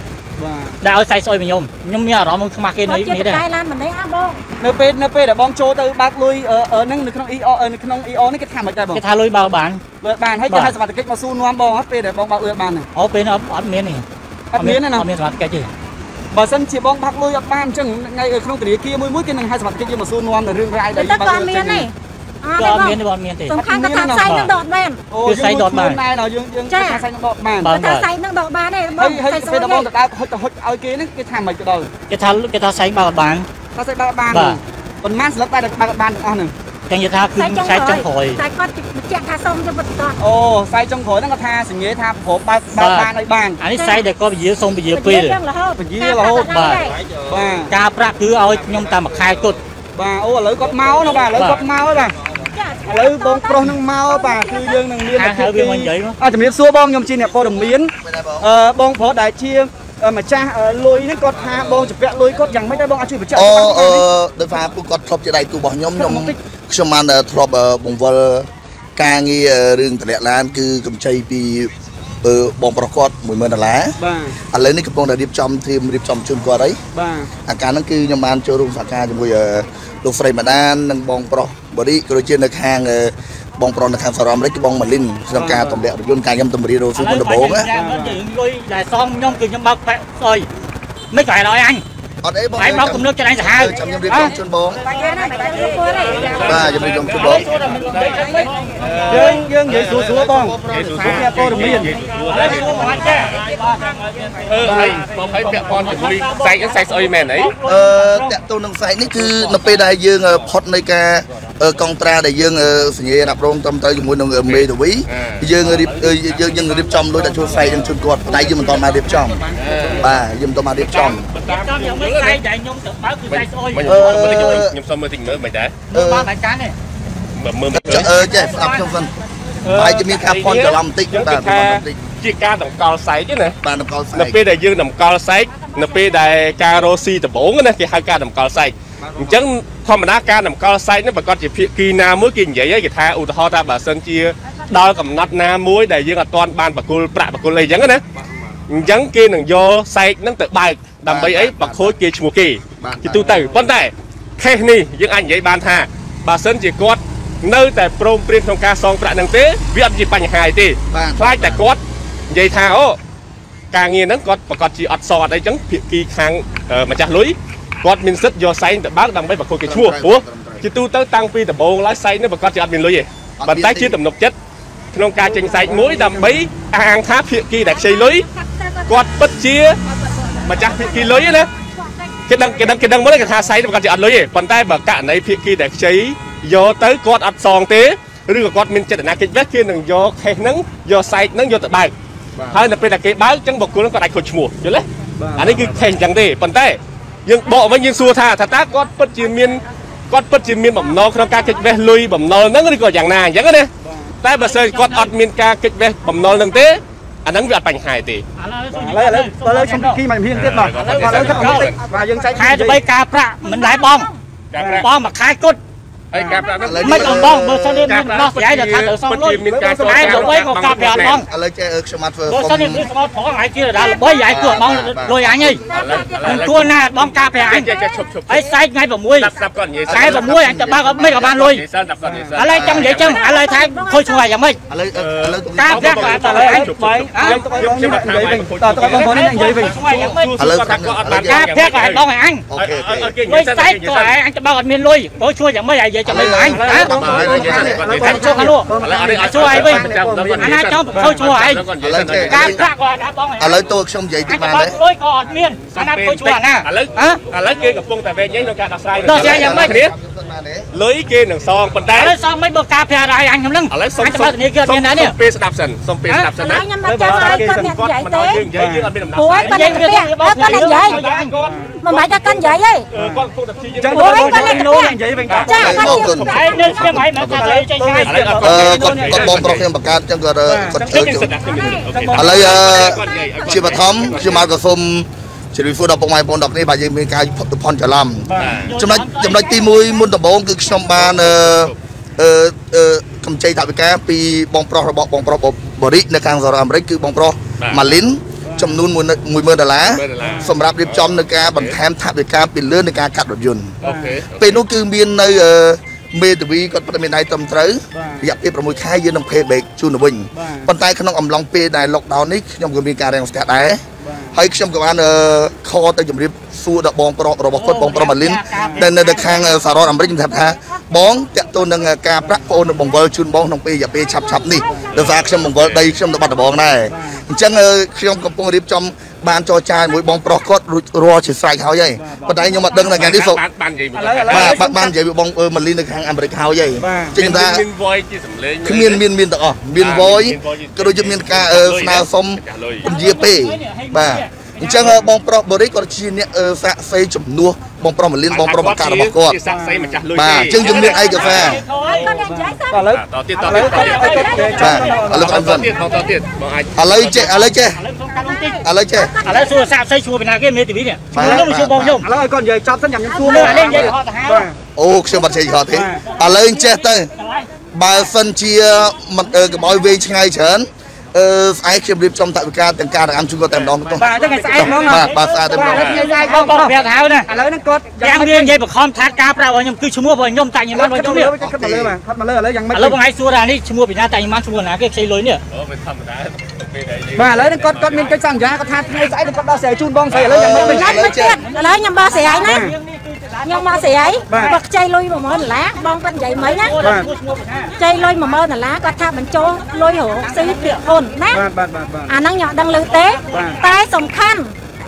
ដែលឲ្យសាយស្អុយខ្ញុំមានអារម្មណ៍ខ្មាស់គេនៅនេះដែរនៅពេលដែលបងចូលទៅបើកលុយនឹងនៅក្នុង EO នៅក្នុង EO នេះគេថាមិនដែរបងគេថាលុយបើបានហើយគេឲ្យសមត្ថកិច្ចមកសួរនាំបងអត់ពេលដែលបងបើកលុយបានអូពេលអត់មានទេអត់មានសមត្ថកិច្ចទេបើសិនជាបងបាក់លុយអត់បានអញ្ចឹងថ្ងៃក្នុងធនាគារមួយគេនឹងឲ្យសមត្ថកិច្ចយកមកសួរនាំនៅរឿងរ៉ាវដែលបើកលុយអញ្ចឹងក៏អត់មានទេបងមានទេសំខាន់ថាផ្សាយនឹងដកបានគឺផ្សាយដកបានយើងថាផ្សាយនឹងដកបានថាផ្សាយនឹងដកបានទេបងហើយពេលបងទៅដើរហុចឲ្យគេហ្នឹងគេថាមិនទៅដល់គេថាផ្សាយបើកបានផ្សាយបើកបានប៉ុន្មានស្លឹកតែបើកបានទាំងអស់ហ្នឹងចឹងនិយាយថាគឺផ្សាយចុងក្រោយផ្សាយគាត់បញ្ជាក់ថាសុំទៅបន្តអូផ្សាយចុងក្រោយហ្នឹងគាត់ថាសញ្ញាថាប្រហែលបើកបានឲ្យបានអានេះផ្សាយដែលគាត់ពជាសុំពជាពេលពជារហូតបាទការប្រាក់គឺឲ្យខ្ញុំតាមមួយខែគត់បាទអូឥឡូវគាត់មកណាបាទឥឡូវគាត់មកហើយបាទឥឡូវបងប្រុសនឹងមកបាទគឺយើងនឹងមានហៅវាមកនិយាយជំរាបសួរបងខ្ញុំជាអ្នកព័ត៌មានបងប្រុសដែលជាម្ចាស់លុយនេះគាត់ថាបងជំពាក់លុយគាត់យ៉ាងម៉េចដែរបងអាចជួយបញ្ជាក់ដោយសារពួកគាត់ធ្លាប់ជាដៃគូរបស់ខ្ញុំបានធ្លាប់បង្វិលការងាររឿងតម្លាក់ឡានគឺកម្ចីពីបងប្រុសគាត់$10000បាទឥឡូវនេះកំពុងតែរៀបចំជូនគាត់ហើយបាទអាការហ្នឹងគឺខ្ញុំបានចូលរួមសហការជាមួយលោកស្រីម៉ាដាននិងបងប្រុសបរិក៏ដូចជានៅខាងបងប្រុសនៅខាងសហរដ្ឋអាមេរិកគឺបងម៉ាលីនក្នុងការតម្លាក់រថយន្តការខ្ញុំតម្រៀបរ៉ូស៊ូមុនដំបូងណាលុយដែលសងខ្ញុំគឺខ្ញុំបើកប៉ែស្អុយមិនក្រែឲ្យអញអត់អីបងហើយមកទំនើបចិត្តអញសាហាវខ្ញុំរៀបចំជូនបងបាទខ្ញុំរៀបចំជូនបងយើងនិយាយស្រួលបងអ្នកព័ត៌មានហើយបងឲ្យពាក់ព័ន្ធជាមួយខ្សែស្អុយមែនអីតាក់ទងនឹងខ្សែនេះគឺនៅពេលដែលយើងផុតនៃការកងត្រាដែលយើងសញ្ញារ៉ាប់រងត្រឹមត្រូវជាមួយនឹងមេធាវីយើងរៀបចំលុយដាក់ចូលខ្សែយើងជូនគាត់តែយើងមិនតមករៀបចំបាទយើងមិនតមករៀបចំយ៉ាងម៉េចខ្សែដែលខ្ញុំទៅបើកគឺខ្សែស្អុយខ្ញុំសុំមើលតិចមើលមិនដែរមើលបានតែកាន់ទេមើលចេះស្ដាប់ខ្ញុំសិនហើយจะមានការផន់ច្រឡំបន្តិចបាទជាការតម្កល់សែកទេណាបាទតម្កល់សែកនៅពេលដែលយើងតម្កល់សែកនៅពេលដែលការរស់ស៊ីដំបងណាគេហៅការតម្កល់សែកអញ្ចឹងធម្មតាការតម្កល់សែកនេះប្រកាសជាភាគីណាមួយគេនិយាយហើយគេថាឧទាហរណ៍ថាបើសិនជាដល់កំណត់ណាមួយដែលយើងអត់ទាន់បានបកគលប្រាក់បកគលអីអញ្ចឹងណាអញ្ចឹងគេនឹងយកសែកហ្នឹងទៅបើកដើម្បីអីបខូចគេឈ្មោះគេជាទូទៅប៉ុន្តែខេសនេះយើងអាចនិយាយបានថាបើសិនជាគាត់នៅតែព្រមព្រៀងក្នុងការសងប្រាក់ហ្នឹងទេវាអត់ជាបញ្ហាទេខ្លាចតែគាត់និយាយថាអូការងារហ្នឹងគាត់ប្រកាសជាអត់សអត់អីចឹងភាគីខាងម្ចាស់លុយគាត់មានសិទ្ធិយកសែងទៅបើកដើម្បីបកគោគេឈ្មោះព្រោះជាទូទៅតាំងពីដំបូងឡើយសែងនេះប្រកាសជាអត់មានលុយទេប៉ុន្តែជាទំនុកចិត្តក្នុងការចេញសែងមួយដើម្បីអាងថាភាគីដែលខ្ចីលុយគាត់ពិតជាម្ចាស់ភាគីលុយណាគេដឹងមកគេថាសែងប្រកាសជាអត់លុយទេប៉ុន្តែបើករណីភាគីដែលខ្ចីយកទៅគាត់អត់សងទេឬក៏គាត់មានចេតនាគេចវេះគេនឹងយកខេសហ្នឹងយកសែកហ្នឹងយកទៅបើកហើយនៅពេលដែលគេបើកអញ្ចឹងបុគ្គលគាត់អាចខូចឈ្មោះយល់ទេអានេះគឺខេសអញ្ចឹងទេប៉ុន្តែយើងបកវិញយើងសួរថាតើគាត់ពិតជាមានបំណងក្នុងការគេចវេះលុយបំណុលហ្នឹងឬក៏យ៉ាងណាអញ្ចឹងណាតែបើសិនគាត់អត់មានការគេចវេះបំណុលហ្នឹងទេអាហ្នឹងវាអត់បញ្ហាទេឥឡូវខ្ញុំគីមិនហ៊ានទៀតបងឥឡូវបាទយើងចែកខែទៅ3ការប្រាក់មិនដែរបងមួយខែគត់ហើយការប្រាក់ហ្នឹងមិនបងបើសិននេះមានដោះស្រាយដល់ថាទៅសងលុយមានការចូលតែទៅវិញក៏កាប់ប្រាក់បងឥឡូវចេះខ្ញុំអត់ធ្វើបើសិននេះមានស្មោតផងហើយគេដល់ល្បីហើយគួរបងលុយអញហីមិនគួរណាបងកាប់ប្រាក់អញហើយសាយថ្ងៃ6 ស្ដាប់គាត់និយាយខែ6អញទៅបើមិនក៏បានលុយឥឡូវចង់និយាយចឹងឥឡូវថាខូចឈ្មោះយ៉ាងម៉េចឥឡូវកាប់ប្រាក់ក៏តែអញខ្ញុំនិយាយវិញតើបងប្អូននេះនិយាយវិញឥឡូវគាត់អត់បានកាប់ប្រាក់ក៏បងឲ្យអញលុយសាយក៏អញទៅបើអត់មានលុយបើជួយយ៉ាងម៉េចឲ្យនិយាយចាំមិនអញតែជួយខាងនោះជួយឲ្យវិញអាណាចង់ខូចឈ្មោះឯងការប្រាក់ក៏អត់បងឥឡូវតួខ្ញុំនិយាយតិចបានទេលុយក៏អត់មានអាណាខូចឈ្មោះណាឥឡូវគេកំពុងតែវែងញ៉ៃក្នុងការដោះស្រាយយ៉ាងម៉េចលុយគេនឹងសងប៉ុន្តែឥឡូវសងមិនបើការប្រាក់ឲ្យអញខ្ញុំនឹងឥឡូវសុំនេះគេមានណានេះពេលស្ដាប់សិនសុំពេលស្ដាប់សិនណាខ្ញុំមកចាំឲ្យគាត់អ្នកនិយាយទេយើងនិយាយយើងអត់មានដំណោះស្រាយគាត់និយាយគាត់និយាយមិនបាច់តែគាត់និយាយទេគាត់ពុកតែព្យាយាមចឹងគាត់និយាយវិញចាគាត់ហើយនៅស្រាប់ហើយមកថាលេចេញហើយគាត់បងប្រុសខ្ញុំបង្កើតចឹងគាត់ជួយឥឡូវជាបឋមខ្ញុំមកក៏សូមជម្រាបសួរដល់ពុកម៉ែបងប្អូនដល់គ្នាបាទយើងមានការផន់ច្រឡំចំណុចទី1មុនដំបូងគឺខ្ញុំបានកម្ចីថវិកាពីបងប្រុសរបស់បងប្រុសបរិនៅខាងសហរដ្ឋអាមេរិកគឺបងប្រុសម៉ាលីនចំនួន$10,000សម្រាប់រៀបចំនៅការបន្ថែមថវិកាពីលើនៃការកាត់រថយន្តពេលនោះគឺមាននៅមេធាវីគាត់ប្រមានដៃត្រឹមត្រូវរយៈពេល6ខែយើងនឹង pay back ជូនទៅវិញប៉ុន្តែក្នុងអំឡុងពេលដែល lockdown នេះខ្ញុំក៏មានការរាំងស្ទះដែរហើយខ្ញុំក៏បានខលទៅជម្រាបសួរដល់បងប្រុសរបស់គាត់បងប្រុសម៉ាលីនដែលនៅខាងសហរដ្ឋអាមេរិកខ្ញុំថាបងតាក់ទងនឹងការប្រាក់ប្អូននឹងបង្វិលជូនបងក្នុងពេលរយៈពេលឆាប់នេះដោយសារខ្ញុំបង្វិលដីខ្ញុំទៅបាត់ដំបងដែរអញ្ចឹងខ្ញុំកំពុងរៀបចំបានចរចាជាមួយបងប្រុសគាត់រួចរាល់ជាស្រេចហើយហើយប៉ុន្តែខ្ញុំអត់ដឹងថាថ្ងៃនេះបាននិយាយបាននិយាយបងម៉ាលីននៅខាងអាមេរិកហើយហើយចឹងថាមាន voice ជាសម្លេងគ្មានទាំងអស់មាន voice ក៏ដូចជាមានការស្នើសុំពន្យាពេលបាទអញ្ចឹងបងប្រុសបរិយគាត់ជាអ្នកសាក់សីជំនួសបងប្រុសម៉ាលីនបងប្រុសបង្កើតរបស់គាត់សាក់សីម្ចាស់លុយបាទអញ្ចឹងជំនាញឯកសារឥឡូវទៀតឥឡូវសួរសាក់សីឈ្មោះពីណាគេមេធាវីនេះខ្ញុំសួរបងខ្ញុំឥឡូវឲ្យគាត់និយាយចប់សិនខ្ញុំសួរលើអានេះនិយាយហត់ទៅហៅអូខ្ញុំអត់ចេះហត់ទេឥឡូវចេះទៅបើសិនជាមិនកុំឲ្យវែងឆ្ងាយច្រើនស្អែកខ្ញុំរៀបចំថវិកាទាំងការអាំជួយគាត់តែម្ដងទៅបាទហ្នឹងស្អែកហ្មងបាទស្អែកតែម្ដងបងប្រាប់ហៅណាឥឡូវហ្នឹងគាត់យ៉ាងវានិយាយបខំថាការប្រាប់របស់ខ្ញុំគឺឈ្មោះរបស់ខ្ញុំតែខ្ញុំបានរបស់ខ្ញុំនេះខិតមកលើបាទខិតមកលើឥឡូវយ៉ាងម៉េចឥឡូវបងឯងសួរថានេះឈ្មោះពីណាតែខ្ញុំបានឈ្មោះណាគេខ្ចីលុយនេះអូវាធម្មតាពេលđấyបាទឥឡូវហ្នឹងគាត់មានកិច្ចសន្យាគាត់ថាថ្ងៃស្អែកគាត់ដោះស្រាយជូនបងស្រីឥឡូវយ៉ាងម៉េចមិនទៀតឥឡូវខ្ញុំបោះស្រាយណាខ្ញុំមកស្រីគាត់ខ្ចីលុយ$10,000បងគាត់និយាយមិញណាខ្ចីលុយ$10,000គាត់ថាបញ្ចូលលុយរកស៊ីពាក្យហ៊ុនណាបាទអាហ្នឹងខ្ញុំអត់ដឹងឮទេតែសំខាន់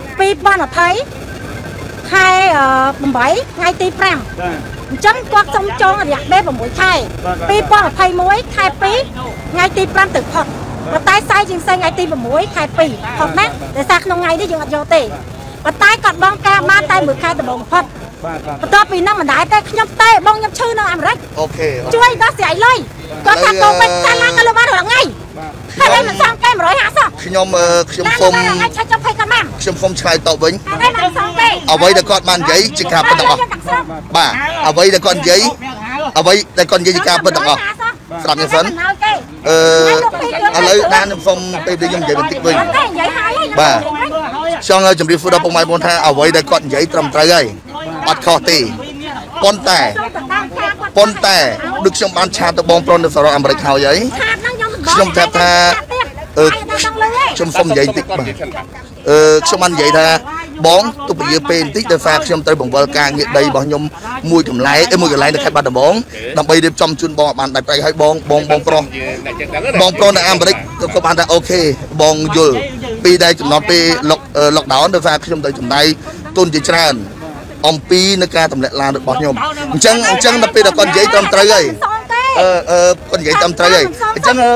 2020ខែ8ថ្ងៃទី5អញ្ចឹងគាត់សុំចងរយៈពេល6ខែ2021ខែ2ថ្ងៃទី5ទៅផុតប៉ុន្តែសាយជាងផ្សេងថ្ងៃទី6ខែ2ផុតណាដោយសារក្នុងថ្ងៃនេះយើងអត់យកទេប៉ុន្តែគាត់បងការបានតែ1ខែដំបូងផុតបន្ទាប់ពីហ្នឹងមិនដែរទេខ្ញុំទេបងខ្ញុំឈឺនៅអាមេរិកអូខេជួយដោះស្រាយលុយគាត់ថាកូនមិនកាលឡើងក៏លើបានរាល់ថ្ងៃហើយមិនសងគេ150 ខ្ញុំសូមខ្ញុំសូមឆ្លើយតបវិញអ្វីដែលគាត់បាននិយាយជាការពិតទាំងអស់បាទអ្វីដែលគាត់និយាយជាការពិតទាំងអស់ស្ដាប់ខ្ញុំសិនឥឡូវដានខ្ញុំសូមពេលខ្ញុំនិយាយបន្តិចវិញបាទចង់ជម្រាបសួរដល់ពុកម៉ែបងថាអ្វីដែលគាត់និយាយត្រឹមត្រូវហើយអត់ខុសទេប៉ុន្តែដូចខ្ញុំបានឆាតទៅបងប្រុសនៅសហរដ្ឋអាមេរិកហើយខ្ញុំប្រាប់ថាខ្ញុំសូមនិយាយបន្តិចបាទខ្ញុំបាននិយាយថាបងទុកពជាពេលបន្តិចដោយសារខ្ញុំត្រូវបង្វិលការងារដីរបស់ខ្ញុំមួយកន្លែងនៅខេត្តបាត់ដំបងដើម្បីរៀបចំជូនបងបានដាច់ប្រៃឲ្យបងប្រុសនៅអាមេរិកក៏បានថាអូខេបងយល់ពីដែលចំណត់ពេល lockdown ដោយសារខ្ញុំទៅចំណាយទុនជាច្រើនអំពីនៅការទម្លាក់ឡានរបស់ខ្ញុំអញ្ចឹងដល់ពេលដែលគាត់និយាយត្រឹមត្រូវហើយគាត់និយាយត្រឹមត្រូវហើយអញ្ចឹង